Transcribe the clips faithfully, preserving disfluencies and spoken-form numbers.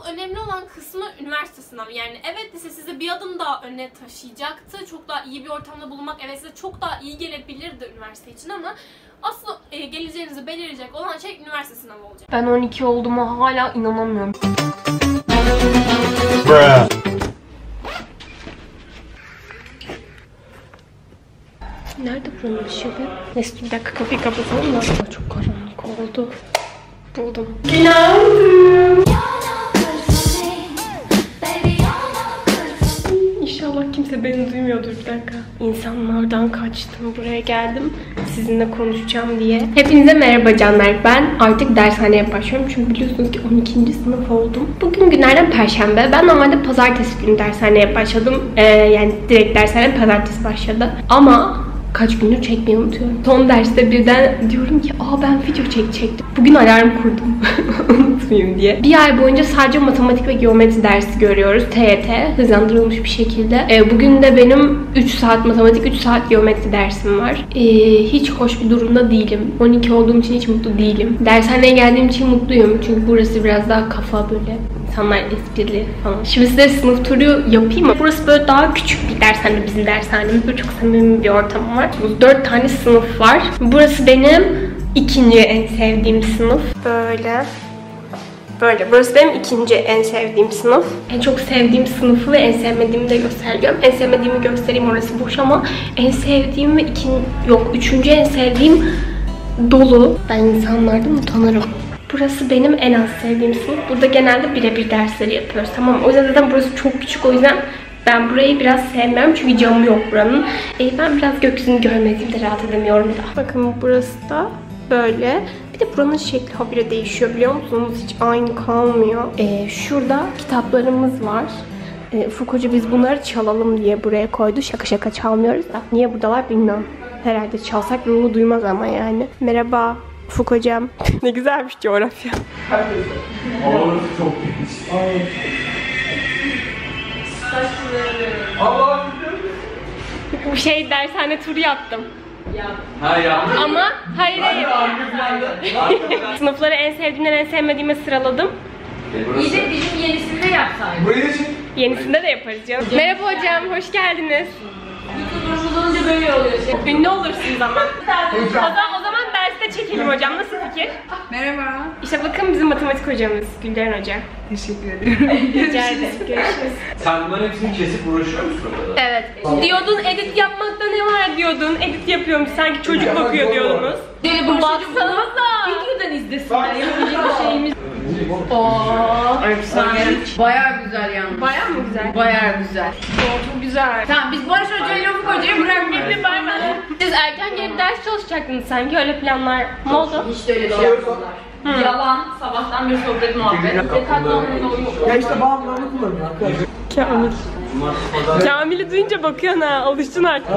önemli olan kısmı üniversite sınavı. Yani evet lise size bir adım daha öne taşıyacaktı. Çok daha iyi bir ortamda bulunmak evet size çok daha iyi gelebilirdi üniversite için ama asıl e, geleceğinizi belirleyecek olan şey üniversite sınavı olacak. Ben on iki olduğuma hala inanamıyorum. Nerede buranın ışığı? Neyse bir dakika kapıyı kapatalım da. Çok karanlık oldu. Buldum. Günaydın. İnşallah kimse beni duymuyordur, bir dakika. İnsanlardan kaçtım, buraya geldim. Sizinle konuşacağım diye. Hepinize merhaba canlar. Ben artık dershaneye başlıyorum. Çünkü biliyorsunuz ki on ikinci sınıf oldum. Bugün günlerden perşembe. Ben normalde pazartesi günü dershaneye başladım. Ee, yani direkt dershaneye pazartesi başladı. Ama kaç gündür çekmeyi unutuyorum. Son derste birden diyorum ki aa ben video çekecektim. Bugün alarm kurdum. Unutmayayım diye. Bir ay boyunca sadece matematik ve geometri dersi görüyoruz. T Y T hızlandırılmış bir şekilde. Ee, bugün de benim üç saat matematik, üç saat geometri dersim var. Ee, hiç hoş bir durumda değilim. on iki olduğum için hiç mutlu değilim. Dershaneye geldiğim için mutluyum. Çünkü burası biraz daha kafa böyle. İnsanlar esprili falan. Şimdi size sınıf turu yapayım mı? Burası böyle daha küçük bir dershane, bizim dershanemiz. Böyle çok samimi bir ortam var. Dört tane sınıf var. Burası benim ikinci en sevdiğim sınıf. Böyle. Böyle. Burası benim ikinci en sevdiğim sınıf. En çok sevdiğim sınıfı ve en sevmediğimi de göstereceğim. En sevmediğimi göstereyim, orası boş ama en sevdiğim ve ikinci, yok üçüncü en sevdiğim dolu. Ben insanlardan utanırım. Burası benim en az sevdiğim sınıf. Burada genelde birebir dersleri yapıyoruz. Tamam. O yüzden zaten burası çok küçük. O yüzden ben burayı biraz sevmiyorum. Çünkü camı yok buranın. E, ben biraz gökyüzünü görmediğimde rahat edemiyorum da. Bakın burası da böyle. Bir de buranın şekli habire değişiyor, biliyor musunuz? Hiç aynı kalmıyor. E, şurada kitaplarımız var. E, Ufuk Hoca biz bunları çalalım diye buraya koydu. Şaka şaka çalmıyoruz da. Niye buradalar bilmiyorum. Herhalde çalsak ruhu duymaz ama yani. Merhaba Ufuk Hocam. Ne güzelmiş coğrafya. Orası çok geniş. Bu şey dershane turu yaptım. Ha yaptım. Ama hayır hayır. Sınıfları en sevdiğimden en sevmediğime sıraladım. İyi de bizim yenisinde yapsaydık. Burayı da çek. Yenisinde de yaparız canım. Merhaba hocam, hoş geldiniz. YouTube'umuz olunca böyle oluyor. Ünlü olursunuz ama. O zaman, o zaman derste çekelim hocam. Nasıl fikir? Merhaba. İşte bakın bizim matematik hocamız Gülderen Hoca. Teşekkür ediyorum. Rica ederim. Görüşürüz. Sen bunların hepsini kesip uğraşıyor musun orada? Evet. Diyordun edit yapmakta ne var diyordun. Edit yapıyormuş sanki çocuk bakıyor diyordunuz. Böyle Baksanıza. videodan izlesinler. Yapabilecek bir şeyimiz. Ooo. Bayağı güzel yalnız. Bayağı mı güzel? Bayağı güzel. Çok güzel. Tamam biz Barış Hoca ile Ufuk Hoca'yı bırakmayalım. Siz erken gelip ders çalışacaktınız sanki, öyle planlar ne oldu? Hiç de öyle bir şey yapmadılar. Hmm. Yalan, sabahtan bir sohbet muhabbet. Dikkatli olmayı uyuyor. Ya işte bağımlarını kullanın arkadaşlar. Kamil. Kamil'i duyunca bakıyorsun ha, alıştın artık.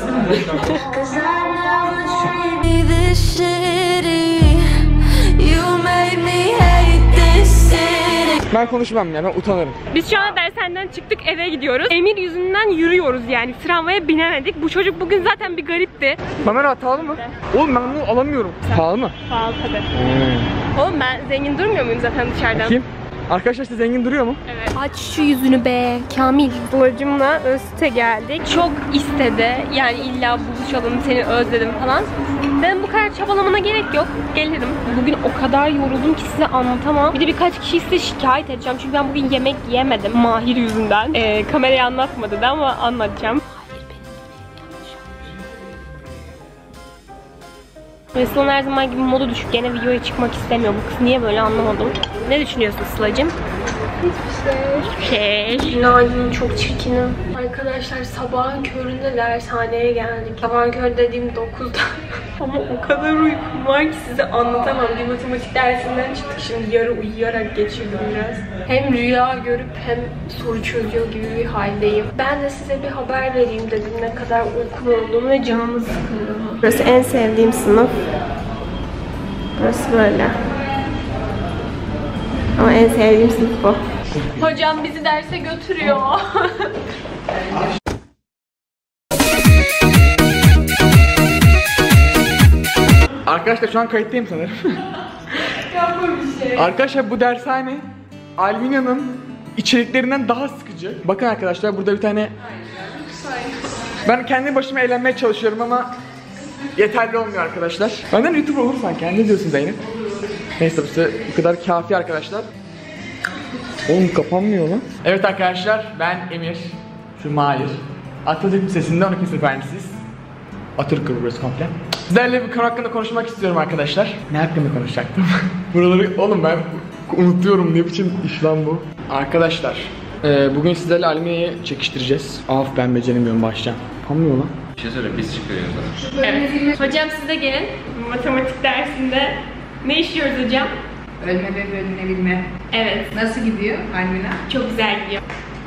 Ben konuşmam ya, ben utanırım. Biz şu an dershaneden çıktık, eve gidiyoruz. Emir yüzünden yürüyoruz yani, tramvaya binemedik. Bu çocuk bugün zaten bir garipti. Kamera pahalı mı? Oğlum ben bunu alamıyorum. Pahalı mı? Pahalı tabii. Hmm. Oğlum ben zengin durmuyor muyum zaten dışarıdan? Kim? Arkadaşlar işte zengin duruyor mu? Evet. Aç şu yüzünü be Kamil. Bulacımla Özt'e geldik. Çok istedi. Yani illa buluşalım, seni özledim falan. Ben bu kadar çabalamana gerek yok. Gelirim. Bugün o kadar yoruldum ki size anlatamam. Bir de birkaç kişi size şikayet edeceğim. Çünkü ben bugün yemek yemedim Mahir yüzünden. Ee, kameraya anlatmadı da ama anlatacağım. Ve Sıla'nın her zaman gibi modu düşük. Gene videoya çıkmak istemiyor. Bu kız niye böyle anlamadım. Ne düşünüyorsun Sıla'cığım? Hiçbir şey. Hiçbir şey. Günaydın, çok çirkinim. Arkadaşlar sabahın köründe dershaneye geldik. Sabahın körü dediğim dokuzda. Ama o kadar uykum var ki size anlatamam. Bir matematik dersinden çıktık, şimdi yarı uyuyarak geçirdim biraz. Hem rüya görüp hem soru çözüyor gibi bir haldeyim. Ben de size bir haber vereyim dedim ne kadar uykum olduğumu ve canımı sıkıldığımı. Burası en sevdiğim sınıf. Burası böyle. Ama en sevdiğim sınıf bu. Hocam bizi derse götürüyor. Arkadaşlar şu an kayıttayım sanırım. Yapma bir şey. Arkadaşlar bu dershane Almina'nın içeriklerinden daha sıkıcı. Bakın arkadaşlar, burada bir tane... Ben kendi başıma eğlenmeye çalışıyorum ama yeterli olmuyor arkadaşlar. Benden YouTuber olur sanki. Ne diyorsun Zeynep? Neyse, bu kadar kafi arkadaşlar. Oğlum kapanmıyor lan. Evet arkadaşlar, ben Emir. Şu Mahir. Atatürk Lisesi'nde on ikinci sınıf öğrencisiyiz. Atatürk burası komple. Sizlerle bir konu hakkında konuşmak istiyorum arkadaşlar. Ne hakkında konuşacaktım? Buraları oğlum ben unutuyorum, ne biçim iş lan bu. Arkadaşlar e, bugün sizlerle Almina'yı çekiştireceğiz. Af, ben beceremiyorum, başlayacağım. Kapanmıyor lan. Bir şey söyle, biz çıkıyoruz. Evet. Hocam siz de gelin. Matematik dersinde ne işliyoruz hocam? Ölme ve bölünebilme. Evet. Nasıl gidiyor Almina? Çok güzel gidiyor.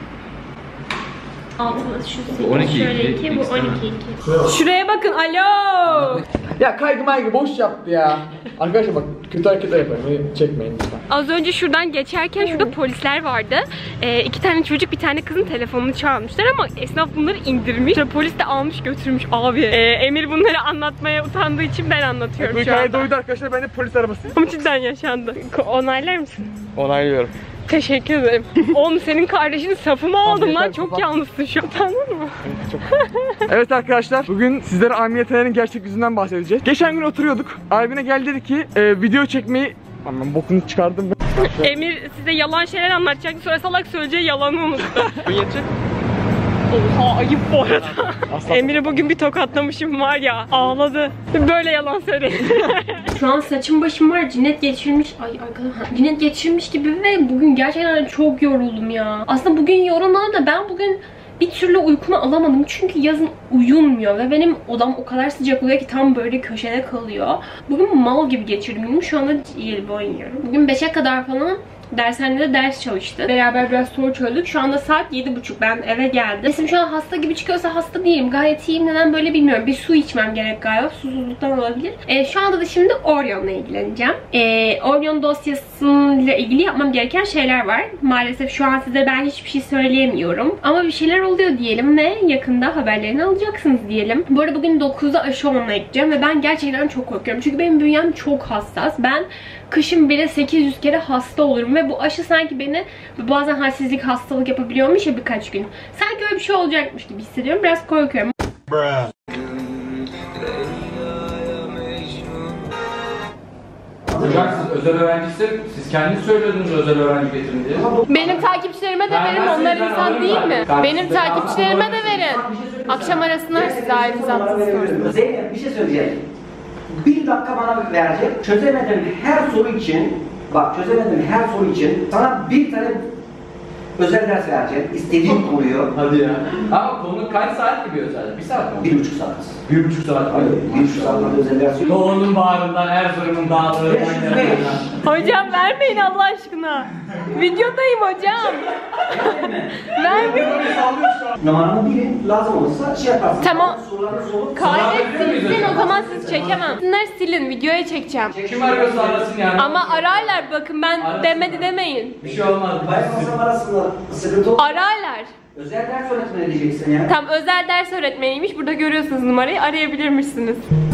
Altına şu on iki, şöyle iki, iki, bu iki, on iki iki. Şuraya bakın, alo. Ya kaygı maygı boş yaptı ya. Arkadaşlar bak, kötü hareketler yaparım. Beni çekmeyin lütfen. Az önce şuradan geçerken şurada polisler vardı. Ee, iki tane çocuk, bir tane kızın telefonunu çalmışlar ama esnaf bunları indirmiş. Sonra polis de almış götürmüş abi. Ee, Emir bunları anlatmaya utandığı için ben anlatıyorum Bu şu hikaye anda. doydu arkadaşlar, ben de polis arabasıyım. Ama cidden yaşandı. Onaylar mısın? Onaylıyorum. Teşekkür ederim. Oğlum senin kardeşinin safımı aldım lan. yeter, Çok kapat. yalnızsın şu an. Tanıdın mı? Çok. Evet arkadaşlar, bugün sizlere Almina Taner'in gerçek yüzünden bahsedeceğiz. Geçen gün oturuyorduk. Almina geldi, dedi ki e, video çekmeyi... Aman bokunu çıkardım. Emir size yalan şeyler anlatacaktı. Sonra salak söyleyeceği yalanı unuttu. Yetecek. Oha, ayıp bu arada. Asla. Emir'i bugün bir tokatlamışım var ya, ağladı. Böyle yalan söyledi. Şu an saçım başım var, cinnet geçirmiş. Ay arkadaşlar, cinnet geçirmiş gibi ve bugün gerçekten çok yoruldum ya. Aslında bugün yorulmadım da ben bugün bir türlü uykumu alamadım. Çünkü yazın uyunmuyor ve benim odam o kadar sıcak oluyor ki tam böyle köşede kalıyor. Bugün mal gibi geçirdim günümü. Şu anda yelbi oynuyorum. Bugün beşe kadar falan dershanede ders çalıştık. Beraber biraz soru çözdük. Şu anda saat yedi buçuk. Ben eve geldim. Sesim şu an hasta gibi çıkıyorsa hasta değilim. Gayet iyiyim. Neden böyle bilmiyorum. Bir su içmem gerek galiba. Susuzluktan olabilir. Ee, şu anda da şimdi Orion'la ilgileneceğim. Ee, Orion dosyasıyla ilgili yapmam gereken şeyler var. Maalesef şu an size ben hiçbir şey söyleyemiyorum. Ama bir şeyler oluyor diyelim ve yakında haberlerini alacaksınız diyelim. Bu arada bugün dokuzda aşı olmaya gideceğim ve ben gerçekten çok korkuyorum. Çünkü benim bünyem çok hassas. Ben kışın bile sekiz yüz kere hasta olurum ve bu aşı sanki beni bazen halsizlik, hastalık yapabiliyormuş ya birkaç gün. Sanki öyle bir şey olacakmış gibi hissediyorum. Biraz korkuyorum. Hocam siz özel öğrencisi, siz kendiniz söylüyordunuz özel öğrenci getirin diye. Benim takipçilerime de Ben- verin, ben onlar sizden insan alırım değil ben. mi? Ben Benim sizden takipçilerime alırım. de verin. Akşam arasınlar size ayrınızı attınız. Zeynep bir şey söyleyeceğim. Bir dakika bana verecek. Çözemediğim her soru için, bak çözemediğim her soru için sana bir tane özel ders vereceğim. İstediğin konuyu. Hadi ya. Ama konu kaç saat gibi özel? Bir saat mi? Bir buçuk saat. Bir buçuk saat. Hayır, bir buçuk saatten özel ders yok. Doğunun bağrından, Erzurum'un dağlarından. Beş, beş. Hocam vermeyin Allah aşkına. Videodayım hocam. Vermeyin. Numaranı bilin, lazım olursa şey yaparsın. Tamam. Sorularını sorup Kaydetsin, o zaman siz çekemem. Bunları silin, videoya çekeceğim. Kim arıyorsa arasın yani. Ama ararlar, bakın ben Arasın. demedi demeyin. Bir şey olmaz. Bayramlasam arasında sıkıntı olur. Ararlar. Özel ders öğretmeni diyeceksin ya. Tam özel ders öğretmeniymiş. Burada görüyorsunuz numarayı, arayabilirmişsiniz.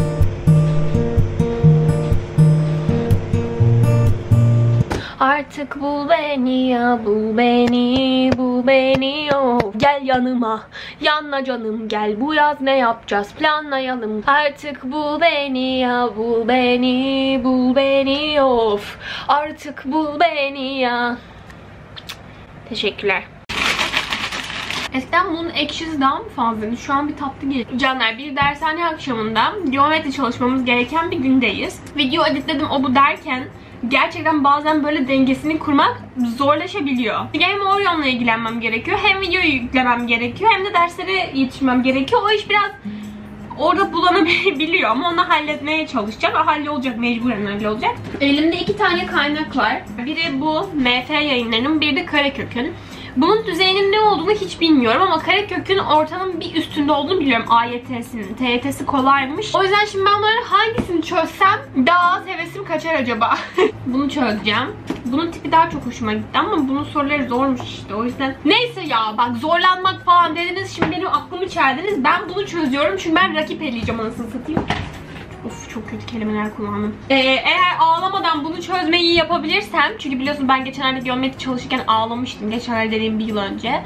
Artık bul beni ya, bul beni, bul beni oh. Gel yanıma, yanla canım gel, bu yaz ne yapacağız planlayalım. Artık bul beni ya, bul beni, bul beni of. Artık bul beni ya. Teşekkürler. Eskiden bunun ekşisi daha mı fazlaydı? Şu an bir tatlı geliyor. Canlar, bir dershane akşamında geometri çalışmamız gereken bir gündeyiz. Video editledim o bu derken gerçekten bazen böyle dengesini kurmak zorlaşabiliyor. Hem Orion'la ilgilenmem gerekiyor, hem videoyu yüklemem gerekiyor, hem de derslere yetişmem gerekiyor. O iş biraz orada bulanabiliyor ama onu halletmeye çalışacağım. O hallolacak, mecburen hallolacak. Elimde iki tane kaynak var. Biri bu M F yayınlarının, biri de Karekök'ün. Bunun düzeyinin ne olduğunu hiç bilmiyorum ama Karekök'ün ortanın bir üstünde olduğunu biliyorum. A Y T'sinin. T Y T'si kolaymış. O yüzden şimdi ben bunların hangisini çözsem daha az hevesim kaçar acaba? Bunu çözeceğim. Bunun tipi daha çok hoşuma gitti ama bunun soruları zormuş işte. O yüzden neyse ya, bak zorlanmak falan dediniz, şimdi benim aklımı çeldiniz. Ben bunu çözüyorum çünkü ben rakip eleyeceğim, anasını satayım. Of çok kötü kelimeler kullandım. Ee, eğer ağlamadan bunu çözmeyi yapabilirsem, çünkü biliyorsun ben geçenlerde geometri çalışırken ağlamıştım. Geçenlerde dediğim bir yıl önce.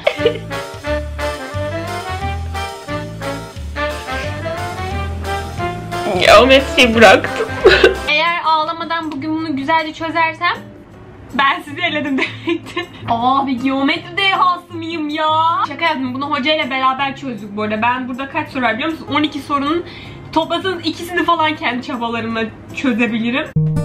Geometriyi bıraktım. Eğer ağlamadan bugün bunu güzelce çözersem ben sizi eledim demektir. Abi geometri dehası mıyım ya? Şaka yaptım. Bunu hocayla beraber çözdük bu arada. Ben burada kaç soru var biliyor musun? on iki sorunun toplasanız ikisini falan kendi çabalarımla çözebilirim.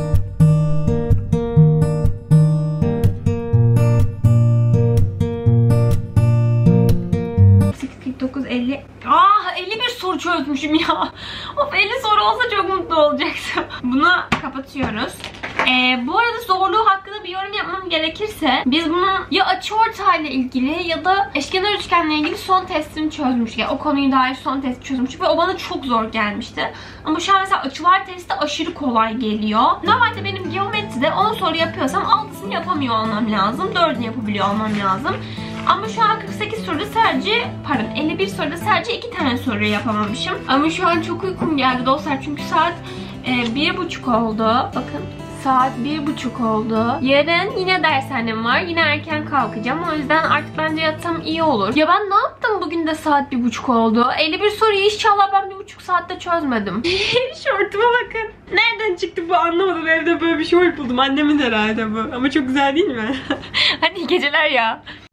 kırk dokuz, elli. Ah elli bir soru çözmüşüm ya. Of elli soru olsa çok mutlu olacaktım. Bunu kapatıyoruz. Ee, bu arada zorluğu hakkında bir yorum yapmam gerekirse biz bunu ya açıortayla ilgili ya da eşkenar üçgenle ilgili son testini çözmüştük. Yani o konuyu dair son testi çözmüştük ve o bana çok zor gelmişti. Ama şu an mesela açılar testi aşırı kolay geliyor. Normalde benim geometride on soru yapıyorsam altısını yapamıyor olmam lazım. dördünü yapabiliyor olmam lazım. Ama şu an kırk sekiz soruda sadece, pardon elli bir soruda sadece iki tane soruyu yapamamışım. Ama şu an çok uykum geldi dostlar çünkü saat e, bir buçuk oldu. Bakın. Saat bir buçuk oldu. Yarın yine dershanem var. Yine erken kalkacağım. O yüzden artık bence yatsam iyi olur. Ya ben ne yaptım bugün de saat bir buçuk oldu. elli bir soruyu inşallah ben bir buçuk saatte çözmedim. Şortuma bakın. Nereden çıktı bu anlamadım. Evde böyle bir şort buldum. Annemin herhalde bu. Ama çok güzel değil mi? Hadi iyi geceler ya.